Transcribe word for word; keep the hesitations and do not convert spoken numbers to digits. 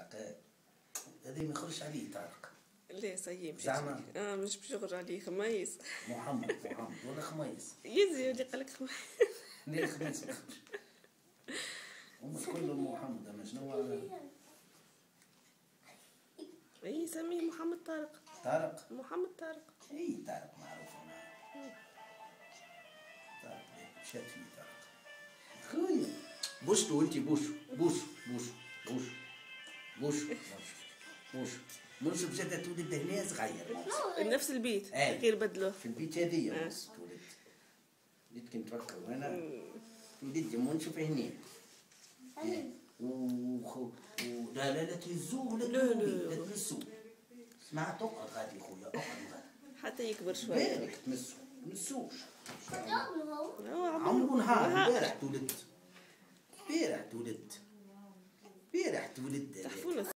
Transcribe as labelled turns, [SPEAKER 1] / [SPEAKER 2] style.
[SPEAKER 1] طارق هذا ما يخرجش عليه طارق.
[SPEAKER 2] لا صايي
[SPEAKER 1] زعما
[SPEAKER 2] اه مش باش يخرج عليه خميس.
[SPEAKER 1] محمد محمد ولا خميس.
[SPEAKER 2] يزي اللي قال لك خميس.
[SPEAKER 1] لا خميس ما يخرجش. هما كلهم محمد اما شنو.
[SPEAKER 2] اي سميه محمد طارق.
[SPEAKER 1] طارق
[SPEAKER 2] محمد طارق.
[SPEAKER 1] اي طارق معروف معاه. طارق مشات فيه طارق. خويا بوشتو انت بوشو بوشو بوشو بوشو بوشو بوشو بوشو بجد تولد هنا صغير.
[SPEAKER 2] نفس البيت
[SPEAKER 1] ايه
[SPEAKER 2] غير بدلوه.
[SPEAKER 1] في البيت هذيا بس تولد. وليت كنت نتفكر وانا وليت جمون نشوف هنا. و لا لا لا تهزوه ولا لا تمسوه. اسمع تقعد غادي خويا اقعد غادي.
[SPEAKER 2] حتى يكبر شويه.
[SPEAKER 1] بالك تمسوه تمسوش.
[SPEAKER 2] هو
[SPEAKER 1] عمرو نهار البارح تولد. البارح تولد. البارح تولد.
[SPEAKER 2] تحفونه.